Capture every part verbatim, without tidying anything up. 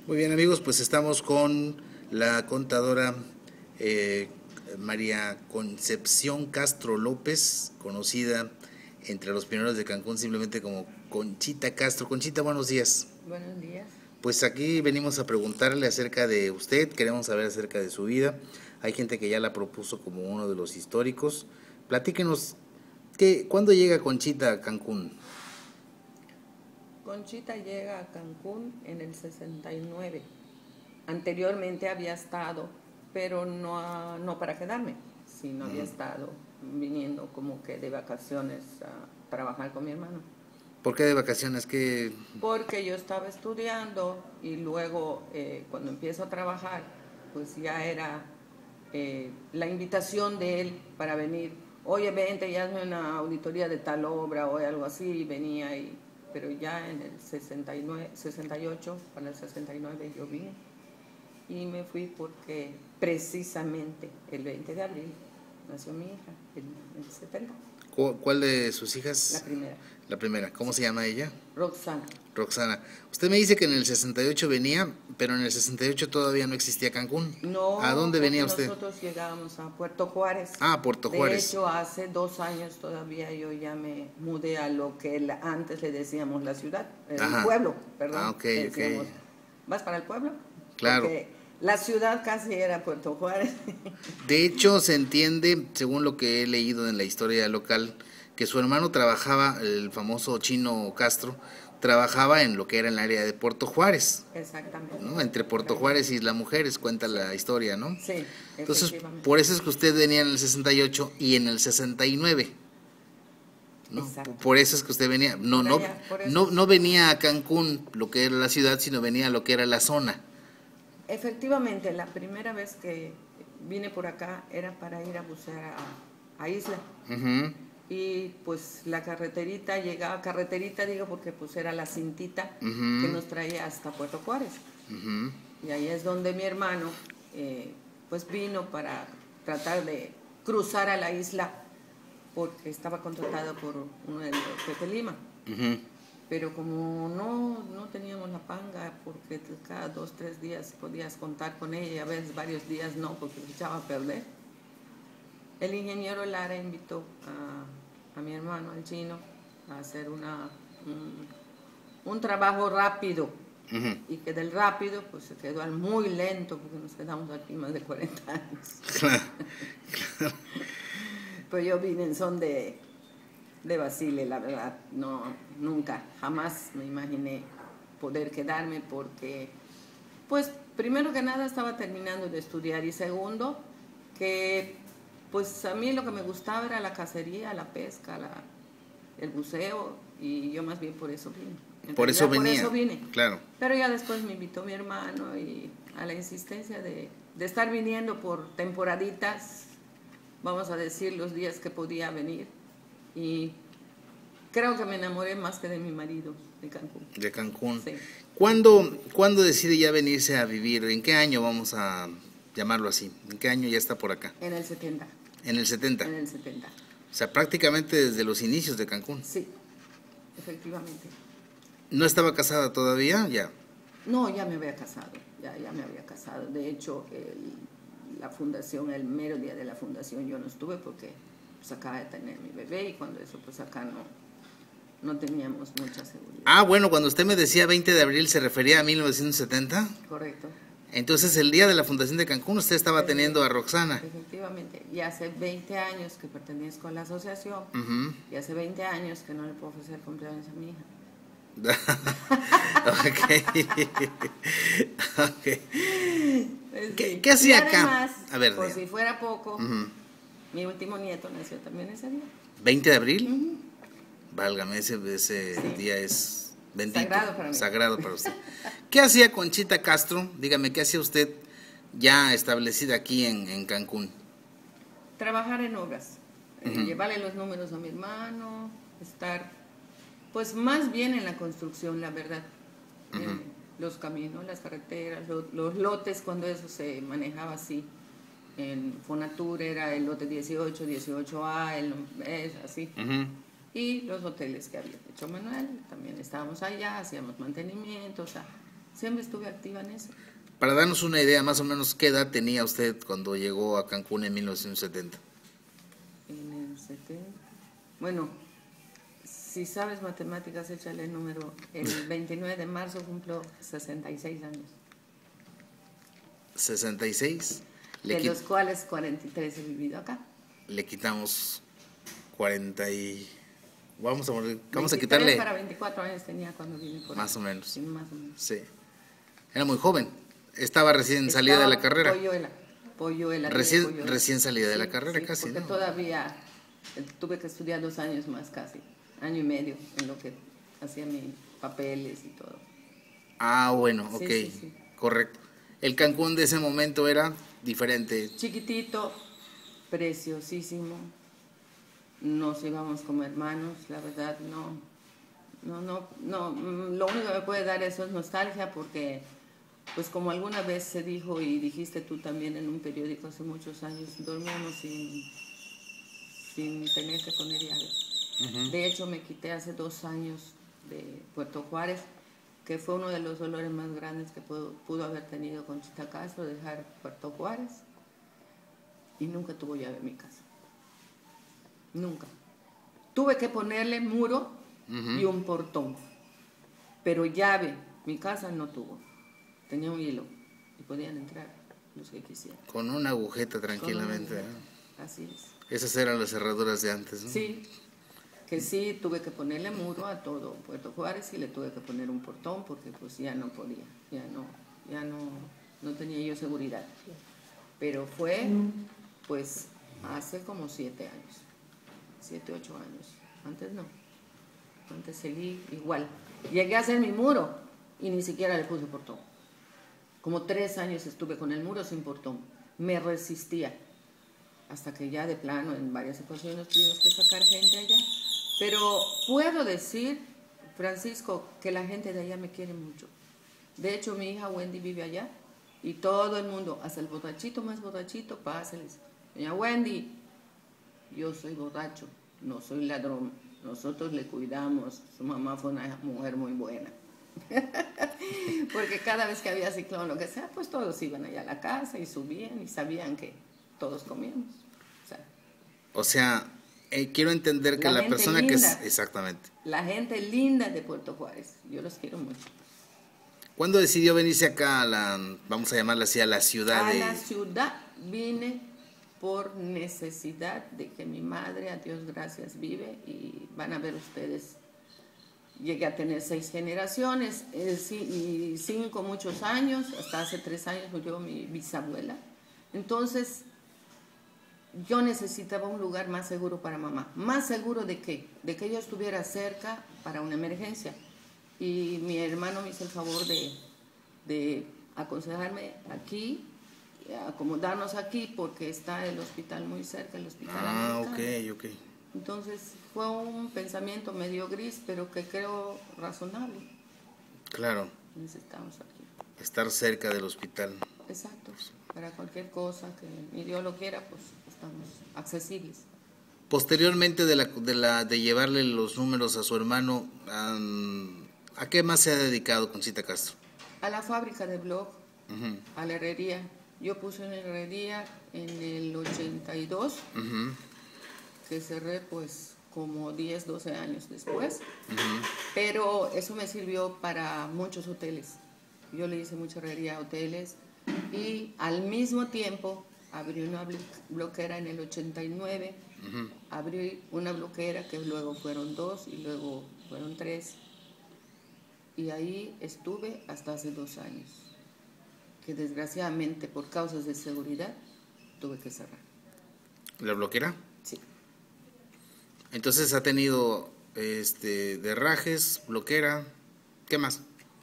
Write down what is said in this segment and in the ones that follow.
Muy bien, amigos, pues estamos con la contadora eh, María Concepción Castro López, conocida entre los pioneros de Cancún simplemente como Conchita Castro. Conchita, buenos días. Buenos días. Pues aquí venimos a preguntarle acerca de usted, queremos saber acerca de su vida. Hay gente que ya la propuso como uno de los históricos. Platíquenos, ¿qué, ¿cuándo llega Conchita a Cancún? Conchita llega a Cancún en el sesenta y nueve. Anteriormente había estado, pero no, no para quedarme, sino había estado viniendo como que de vacaciones a trabajar con mi hermano. ¿Por qué de vacaciones? ¿Qué? Porque yo estaba estudiando y luego eh, cuando empiezo a trabajar, pues ya era eh, la invitación de él para venir. Oye, vente y hazme una auditoría de tal obra o algo así, y venía y... Pero ya en el sesenta y nueve, sesenta y ocho, para el sesenta y nueve yo vine y me fui porque precisamente el veinte de abril nació mi hija, en el setenta. ¿Cuál de sus hijas? La primera. La primera. ¿Cómo Sí. se llama ella? Roxana. Roxana. Usted me dice que en el sesenta y ocho venía, pero en el sesenta y ocho todavía no existía Cancún. No, ¿A dónde venía usted? Nosotros llegábamos a Puerto Juárez. Ah, Puerto Juárez. De hecho, hace dos años todavía yo ya me mudé a lo que la, antes le decíamos la ciudad, el Ajá. pueblo, perdón. Ah, ok, Decíamos, ok. ¿vas para el pueblo? Claro. Porque la ciudad casi era Puerto Juárez. De hecho, se entiende, según lo que he leído en la historia local, que su hermano trabajaba, el famoso Chino Castro, trabajaba en lo que era el área de Puerto Juárez. Exactamente. ¿No? Entre Puerto Juárez y Isla Mujeres cuenta la historia, ¿no? Sí, entonces, efectivamente. por eso es que usted venía en el sesenta y ocho y en el sesenta y nueve. ¿No? Exacto. Por eso es que usted venía, no, Por no, allá, por eso. no, no venía a Cancún, lo que era la ciudad, sino venía a lo que era la zona. Efectivamente, la primera vez que vine por acá era para ir a bucear a, a Isla. Uh-huh. Y pues la carreterita llegaba, carreterita digo porque pues era la cintita uh-huh. que nos traía hasta Puerto Juárez. Uh-huh. Y ahí es donde mi hermano eh, pues vino para tratar de cruzar a la isla porque estaba contratado por uno de Pepe Lima. Uh-huh. Pero como no, no teníamos la panga, porque cada dos, tres días podías contar con ella y a veces varios días no, porque se echaba a perder, el ingeniero Lara invitó a, a mi hermano, al Chino, a hacer una, un, un trabajo rápido. Uh-huh. Y que del rápido pues se quedó al muy lento, porque nos quedamos aquí más de cuarenta años. Claro, claro. Pues yo vine en son de... de Basile, la verdad, no, nunca, jamás me imaginé poder quedarme porque, pues, primero que nada estaba terminando de estudiar y segundo, que, pues, a mí lo que me gustaba era la cacería, la pesca, la, el buceo y yo más bien por eso vine. En por eso venía, por eso vine. Claro. Pero ya después me invitó mi hermano y a la insistencia de, de estar viniendo por temporaditas, vamos a decir, los días que podía venir. Y creo que me enamoré más que de mi marido, de Cancún. De Cancún. Sí. ¿Cuándo, ¿Cuándo decide ya venirse a vivir? ¿En qué año vamos a llamarlo así? ¿En qué año ya está por acá? En el setenta. ¿En el setenta? En el setenta. O sea, prácticamente desde los inicios de Cancún. Sí, efectivamente. ¿No estaba casada todavía? Ya. No, ya me había casado, ya, ya me había casado. De hecho, el, la fundación, el mero día de la fundación yo no estuve porque pues acaba de tener mi bebé y cuando eso pues acá no, no teníamos mucha seguridad. Ah, bueno, cuando usted me decía veinte de abril, ¿se refería a mil novecientos setenta? Correcto. Entonces el día de la fundación de Cancún usted estaba Efectivamente, teniendo a Roxana. Efectivamente, y hace veinte años que pertenezco a la asociación, uh-huh. y hace veinte años que no le puedo ofrecer cumpleaños a mi hija. Okay. Okay. Pues, ¿Qué, ¿Qué hacía acá? Además, a ver, por si fuera poco, uh-huh. mi último nieto nació también ese día. ¿veinte de abril? Uh-huh. Válgame, ese, ese sí. día es bendito. Sagrado para mí. Sagrado para usted. ¿Qué hacía Conchita Castro? Dígame, ¿qué hacía usted ya establecida aquí en, en Cancún? Trabajar en obras, uh-huh. eh, llevarle los números a mi hermano, estar... Pues más bien en la construcción, la verdad. Uh-huh. eh, los caminos, las carreteras, lo, los lotes, cuando eso se manejaba así. En Fonatur era el lote dieciocho, dieciocho A, el, es así. Uh-huh. Y los hoteles que había hecho Manuel, también estábamos allá, hacíamos mantenimiento, o sea, siempre estuve activa en eso. Para darnos una idea, más o menos, ¿qué edad tenía usted cuando llegó a Cancún en mil novecientos setenta? En el setenta, bueno, si sabes matemáticas, échale el número. El veintinueve de marzo cumplo sesenta y seis años. ¿sesenta y seis? De los cuales cuarenta y tres he vivido acá. Le quitamos cuarenta y... Vamos a, vamos veintitrés a quitarle... para veinticuatro años tenía cuando vine por Más ahí. o menos. Sí, más o menos. Sí. Era muy joven. Estaba recién Estaba salida de la carrera. Polluela. Polluela. Recién, polluela. recién salida de Sí, la carrera, sí, casi, porque ¿no? todavía tuve que estudiar dos años más casi. Año y medio en lo que hacía mis papeles y todo. Ah, bueno, Sí, ok. sí, sí. Correcto. El Cancún de ese momento era diferente. Chiquitito, preciosísimo. Nos íbamos como hermanos, la verdad, no, no, no, no, lo único que me puede dar eso es nostalgia porque, pues como alguna vez se dijo y dijiste tú también en un periódico hace muchos años, dormíamos sin, sin tener que poner llave. Uh-huh. De hecho, me quité hace dos años de Puerto Juárez, que fue uno de los dolores más grandes que pudo, pudo haber tenido Conchita Castro, dejar Puerto Juárez, y nunca tuvo llave en mi casa. Nunca. Tuve que ponerle muro uh-huh. y un portón. Pero llave, mi casa no tuvo. Tenía un hilo y podían entrar los que quisieran. Con una agujeta tranquilamente. Una agujeta. Así es. Esas eran las cerraduras de antes, ¿no? Sí. Que sí, tuve que ponerle muro a todo Puerto Juárez y le tuve que poner un portón porque pues ya no podía. Ya no, ya no, no tenía yo seguridad. Pero fue pues hace como siete años. Siete, ocho años. Antes no. Antes seguí igual. Llegué a hacer mi muro y ni siquiera le puse portón. Como tres años estuve con el muro sin portón. Me resistía. Hasta que ya de plano en varias ocasiones tuvimos que sacar gente allá. Pero puedo decir, Francisco, que la gente de allá me quiere mucho. De hecho, mi hija Wendy vive allá y todo el mundo, hasta el borrachito más borrachito, páseles. Doña Wendy, yo soy borracho, no soy ladrón, nosotros le cuidamos, su mamá fue una mujer muy buena. Porque cada vez que había ciclón o lo que sea, pues todos iban allá a la casa y subían y sabían que todos comíamos. O sea, o sea eh, quiero entender que la, la persona linda, que es... Exactamente. La gente linda de Puerto Juárez, yo los quiero mucho. ¿Cuándo decidió venirse acá a la, vamos a llamarla así, a la ciudad? A de... la ciudad vine por necesidad de que mi madre, a Dios gracias, vive, y van a ver ustedes, llegué a tener seis generaciones eh, y cinco muchos años, hasta hace tres años murió mi bisabuela. Entonces yo necesitaba un lugar más seguro para mamá. ¿Más seguro de qué? De que yo estuviera cerca para una emergencia. Y mi hermano me hizo el favor de, de aconsejarme aquí, acomodarnos aquí porque está el hospital muy cerca, el hospital ah, americano. ok, ok. Entonces fue un pensamiento medio gris, pero que creo razonable. Claro. Necesitamos aquí. Estar cerca del hospital. Exacto. Para cualquier cosa que mi Dios lo quiera, pues estamos accesibles. Posteriormente de, la, de, la, de llevarle los números a su hermano, um, ¿a qué más se ha dedicado Conchita Castro? A la fábrica de blog, uh-huh. a la herrería. Yo puse una herrería en el ochenta y dos, uh-huh. que cerré pues como diez, doce años después, uh-huh. pero eso me sirvió para muchos hoteles. Yo le hice mucha herrería a hoteles y al mismo tiempo abrí una bloquera en el ochenta y nueve, uh-huh. abrí una bloquera que luego fueron dos y luego fueron tres, y ahí estuve hasta hace dos años. Que desgraciadamente por causas de seguridad tuve que cerrar. ¿La bloquera? Sí. Entonces ha tenido este derrajes, bloquera, ¿qué más?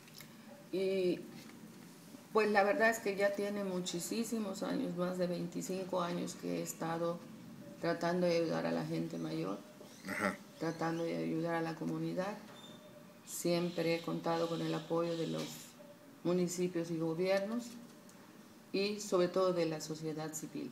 Y pues la verdad es que ya tiene muchísimos años, más de veinticinco años que he estado tratando de ayudar a la gente mayor, ajá. tratando de ayudar a la comunidad. Siempre he contado con el apoyo de los municipios y gobiernos y sobre todo de la sociedad civil.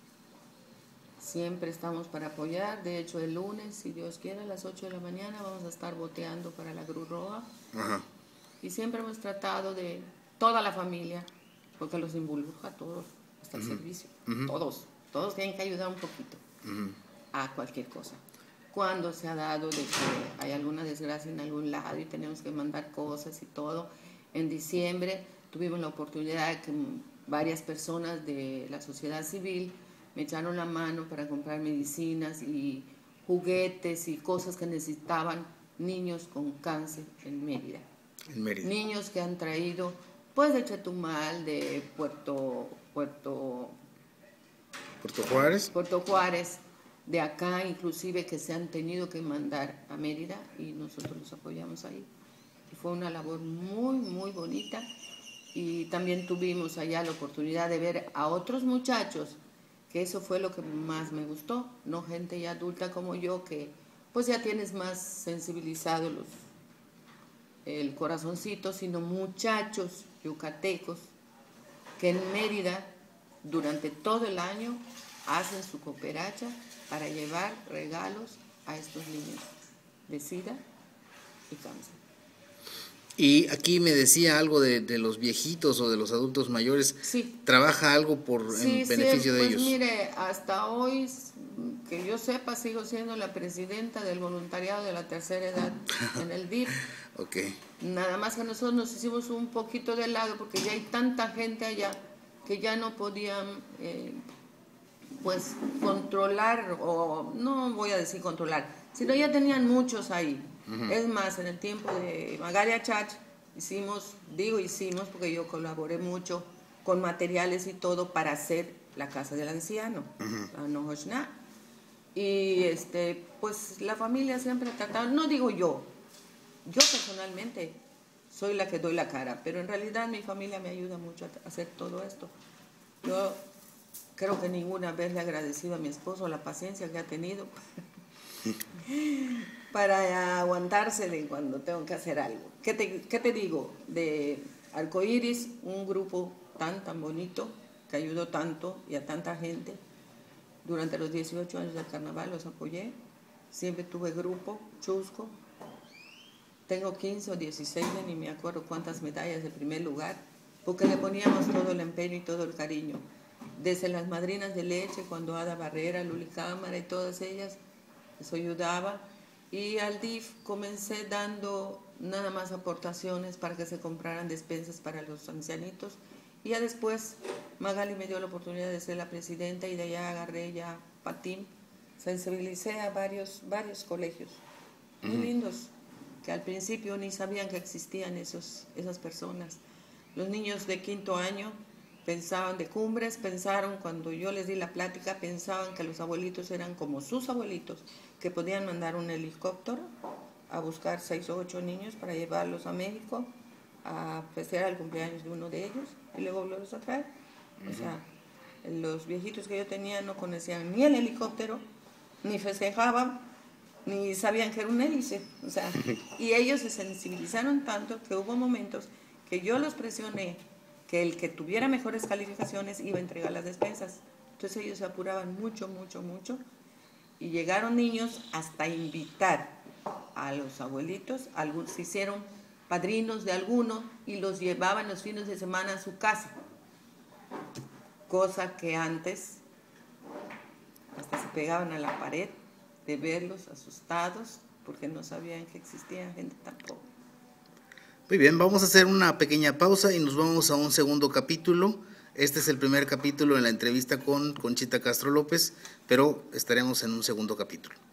Siempre estamos para apoyar. De hecho, el lunes, si Dios quiere, a las ocho de la mañana vamos a estar boteando para la Cruz Roja. Ajá. Y siempre hemos tratado de toda la familia, porque los involucra a todos, hasta el uh-huh. servicio, uh-huh. todos, todos tienen que ayudar un poquito uh-huh. a cualquier cosa. Cuando se ha dado de que hay alguna desgracia en algún lado y tenemos que mandar cosas y todo, en diciembre tuvimos la oportunidad de que varias personas de la sociedad civil me echaron la mano para comprar medicinas y juguetes y cosas que necesitaban niños con cáncer en Mérida. En Mérida. Niños que han traído, pues, de Chetumal, de Puerto, Puerto, Puerto Juárez. Puerto Juárez, de acá inclusive, que se han tenido que mandar a Mérida y nosotros los apoyamos ahí. Y fue una labor muy, muy bonita. Y también tuvimos allá la oportunidad de ver a otros muchachos, que eso fue lo que más me gustó, no gente ya adulta como yo, que pues ya tienes más sensibilizado los, el corazoncito, sino muchachos yucatecos que en Mérida durante todo el año hacen su cooperacha para llevar regalos a estos niños de SIDA y cáncer. Y aquí me decía algo de, de los viejitos o de los adultos mayores. Sí. ¿Trabaja algo por sí, en beneficio sí, de pues ellos? Mire, hasta hoy, que yo sepa, sigo siendo la presidenta del voluntariado de la tercera edad en el D I F. Okay. Nada más que nosotros nos hicimos un poquito de lado porque ya hay tanta gente allá que ya no podían eh, pues controlar, o no voy a decir controlar, sino ya tenían muchos ahí. Uh-huh. Es más, en el tiempo de Magali Achach hicimos, digo hicimos porque yo colaboré mucho con materiales y todo para hacer la casa del anciano, uh-huh. la Nojochná. Y este, pues la familia siempre ha tratado, no digo yo, yo personalmente soy la que doy la cara, pero en realidad mi familia me ayuda mucho a hacer todo esto. Yo creo que ninguna vez le he agradecido a mi esposo la paciencia que ha tenido para aguantarse de cuando tengo que hacer algo. ¿Qué te, qué te digo? De Arcoíris, un grupo tan, tan bonito, que ayudó tanto y a tanta gente. Durante los dieciocho años del carnaval los apoyé. Siempre tuve grupo, chusco. Tengo quince o dieciséis, ni me acuerdo cuántas medallas de primer lugar, porque le poníamos todo el empeño y todo el cariño. Desde las madrinas de leche, cuando Ada Barrera, Luli Cámara y todas ellas, eso ayudaba. Y al D I F comencé dando nada más aportaciones para que se compraran despensas para los ancianitos. Y ya después Magali me dio la oportunidad de ser la presidenta y de allá agarré ya patín. Sensibilicé a varios, varios colegios muy uh-huh. lindos, que al principio ni sabían que existían esos, esas personas. Los niños de quinto año pensaban de Cumbres, pensaron, cuando yo les di la plática, pensaban que los abuelitos eran como sus abuelitos, que podían mandar un helicóptero a buscar seis o ocho niños para llevarlos a México a festejar el cumpleaños de uno de ellos y luego volverlos a traer. Uh-huh. O sea, los viejitos que yo tenía no conocían ni el helicóptero, ni festejaban, ni sabían que era un hélice. O sea, y ellos se sensibilizaron tanto que hubo momentos que yo los presioné que el que tuviera mejores calificaciones iba a entregar las despensas. Entonces ellos se apuraban mucho, mucho, mucho. Y llegaron niños hasta invitar a los abuelitos, algunos se hicieron padrinos de algunos y los llevaban los fines de semana a su casa. Cosa que antes hasta se pegaban a la pared de verlos asustados porque no sabían que existía gente tan pobre. Muy bien, vamos a hacer una pequeña pausa y nos vamos a un segundo capítulo. Este es el primer capítulo en la entrevista con Conchita Castro López, pero estaremos en un segundo capítulo.